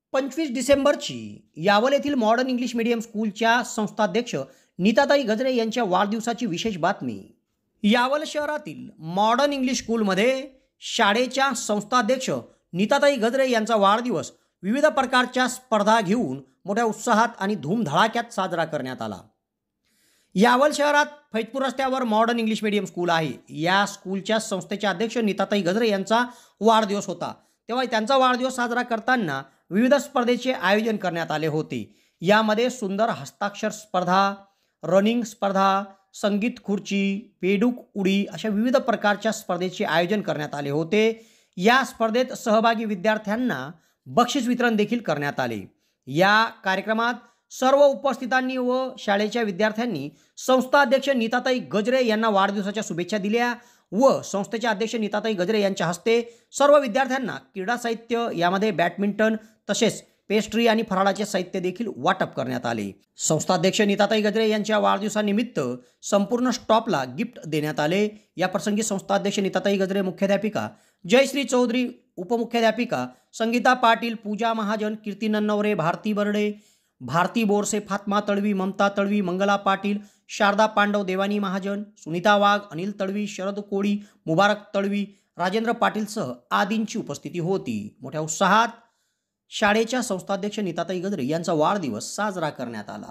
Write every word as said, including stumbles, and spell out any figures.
पंचवीस डिसेंबरची यावल येथील modern English medium स्कूलच्या संस्थाध्यक्ष नीताताई गजरे यांच्या वाढदिवसाची विशेष बातमी. यावल शहरातील मॉडर्न इंग्लिश स्कूलमध्ये शाळेच्या संस्थाध्यक्ष नीताताई गजरे यांचा वाढदिवस विविध प्रकारच्या स्पर्धा घेऊन मोठ्या उत्साहात आणि धूमधडाक्यात साजरा करण्यात आला. यावल शहरात फैजपूर रस्त्यावर मॉडर्न इंग्लिश मीडियम स्कूल आहे. या स्कूलच्या संस्थेचे अध्यक्ष नीताताई गजरे यांचा वाढदिवस होता, तेव्हा त्यांचा वाढदिवस साजरा करताना विविध स्पर्धेचे आयोजन करण्यात आले होते. यामध्ये सुंदर हस्ताक्षर स्पर्धा, रनिंग स्पर्धा, संगीत खुर्ची, बेडूक उडी अशा विविध प्रकारच्या स्पर्धेचे आयोजन करण्यात आले होते. या स्पर्धेत सहभागी विद्यार्थ्यांना बक्षीस वितरण देखील करण्यात आले. या कार्यक्रमात सर्व उपस्थितांनी व शाळेच्या विद्यार्थ्यांनी संस्थाध्यक्ष नीताताई गजरे यांना वाढदिवसाच्या शुभेच्छा दिल्या व संस्थेचे अध्यक्ष नीताताई गजरे यांच्या हस्ते सर्व विद्यार्थ्यांना क्रीडा साहित्य, यामध्ये बॅडमिंटन तसेच पेस्ट्री आणि फराळाचे साहित्य देखील वाटप करण्यात आले. संस्थाध्यक्ष नीताताई गजरे यांच्या वाढदिवसानिमित्त संपूर्ण स्टॉपला गिफ्ट देण्यात आले. या प्रसंगी संस्थाध्यक्ष नीताताई गजरे, मुख्याध्यापिका जयश्री चौधरी, उपमुख्याध्यापिका संगीता पाटील, पूजा महाजन, कीर्ती नन्नवरे, भारती बर्डे, भारती बोरसे, फात्मा तळवी, ममता तळवी, मंगला पाटील, शारदा पांडव, देवानी महाजन, सुनीता वाघ, अनिल तळवी, शरद कोळी, मुबारक तळवी, राजेंद्र पाटीलसह आदींची उपस्थिती होती. मोठ्या उत्साहात शाळेच्या संस्थाध्यक्ष नीताताई गजरे यांचा वाढदिवस साजरा करण्यात आला.